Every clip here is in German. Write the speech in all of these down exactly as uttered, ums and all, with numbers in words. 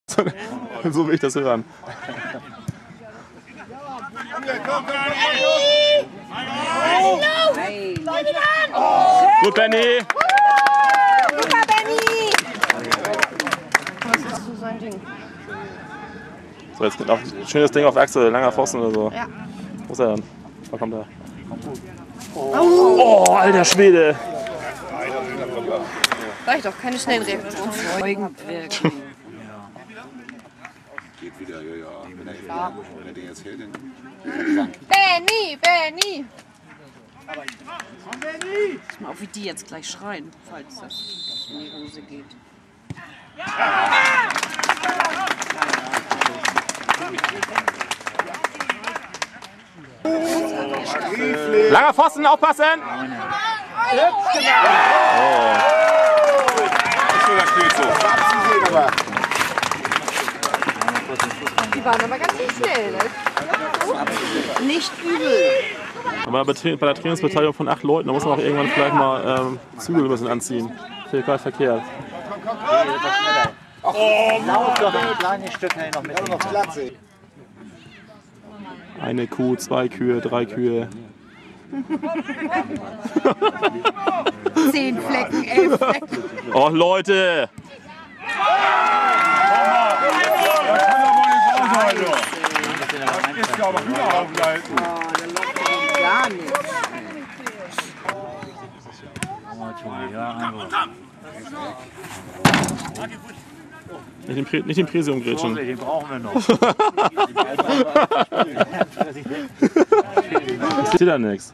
So will ich das hören. Gut, Benny! Super, Benny! Was ist so sein Ding? So, jetzt noch ein schönes Ding auf Achse, langer Pfosten oder so. Ja. Wo ist er denn? Wo kommt er? Oh, alter Schwede! Reicht doch, keine schnellen Reaktionen. Geht wieder, ja, ja. Wenn er, Ja. wenn er den jetzt hält, dann. Benny, Benny! Pass mal auf, wie die jetzt gleich schreien, falls das in die Hose geht. Langer Pfosten, aufpassen! Oh. So, das spielt so. Die waren aber ganz schön schnell, ne? Nicht übel. Aber bei der Trainingsbeteiligung von acht Leuten, da muss man auch irgendwann vielleicht mal ähm, Zügel ein bisschen anziehen. Total verkehrt. Oh, lauf doch ein kleines Stück noch mit. Eine Kuh, zwei Kühe, drei Kühe. Zehn Flecken, elf Flecken. Oh Leute! Ist ja aber überhaupt leiten. Gar nichts. Nicht den, Prä nicht den Präsi umgrätschen. Den brauchen wir noch. Ich sehe da nichts.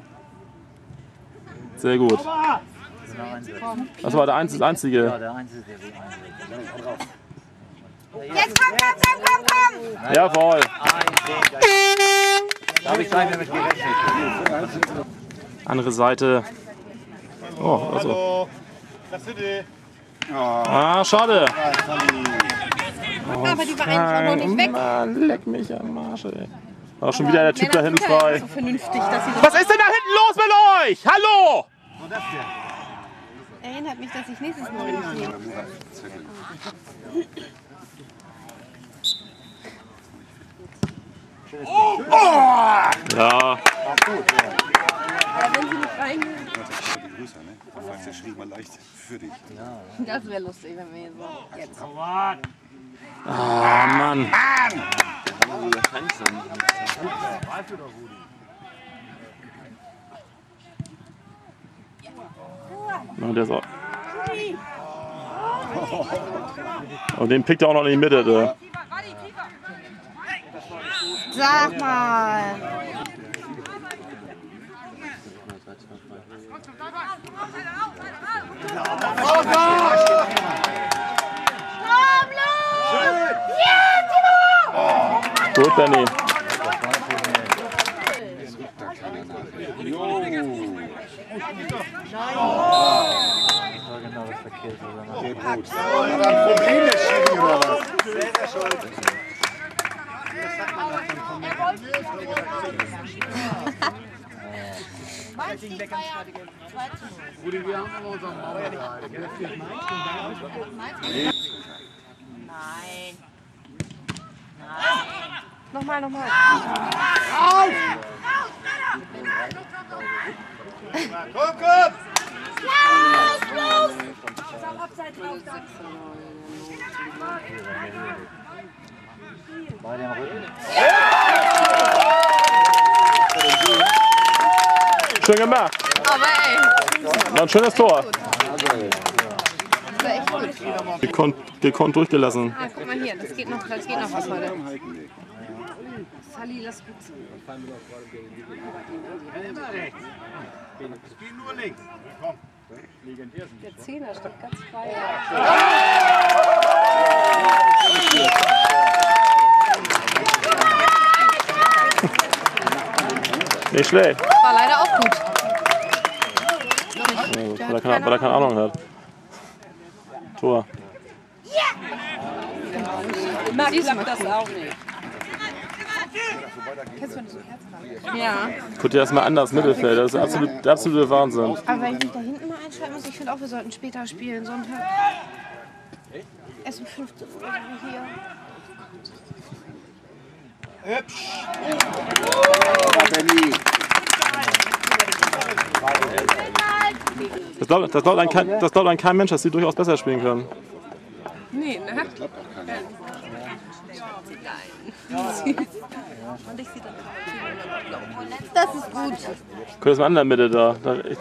Sehr gut. Das war der einzige. einzige. Ja, der Einzige, der will einlegen. Jetzt komm, komm, komm, komm, komm! Jawohl. Da habe ich gleich mit gerechnet. Andere Seite. Oh, also. Ah, schade. Oh, aber die war eigentlich auch noch nicht weg. Mann, leck mich am Arsch, ey. Auch schon wieder der Typ da hinten frei. So vernünftig, dass sie Was ist denn da hinten los mit euch? Hallo! erinnert mich, dass ich nächstes Mal nicht sehe. Oh! Ja. Ja, wenn sie nicht reingehen. Größer, ne? Du fragst ja schräg mal leicht für dich. Das wäre lustig, wenn wir hier so jetzt. Ah, Mann. No, der ist auch. Und den pickt er auch noch in die Mitte. Da. Sag mal. Gut, Benny. Problem der Schiri oder was? Nein. Nein. Nochmal, nochmal. Auf! Komm, komm! Los, los! Sag abseits auf, da. Bei dem Rücken. Schön gemacht. Aber ey. War ein schönes Tor. Das war echt gut. Gekonnt, gekonnt durchgelassen. Ah, guck mal hier, das geht noch, das geht noch was heute. Sally, lass gut zu. Spiel nur links. Komm. Der Zehner steht ganz frei. Nicht schlecht. War leider auch gut. Ja, weil, er keine, weil er keine Ahnung hat. Tor. Marc klappt das auch nicht. Kennst du, wenn du so Herz hast? Ja. Guck dir das mal an, das Mittelfeld. Das ist der absolute, der absolute Wahnsinn. Aber wenn ich mich da hinten mal einschreiben muss, ich finde auch, wir sollten später spielen, Sonntag. Erst um fünfzehn Uhr hier. Das glaubt, das, glaubt ein, kein- das glaubt ein kein Mensch, dass sie durchaus besser spielen können. Nee, ne? Das ist gut. Guck das mal an in der Mitte da. da echt.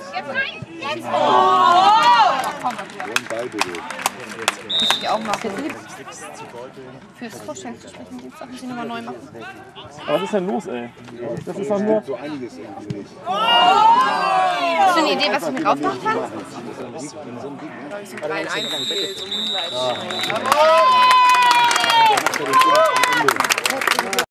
Muss ich auch machen. Fürs Vorstellungsgespräch am Dienstag muss ich nochmal neu machen. Aber was ist denn los, ey? Das ist doch nur. So einiges irgendwie. Hast du eine Idee, was ich mir rausmachen kann? Ein Einzel. So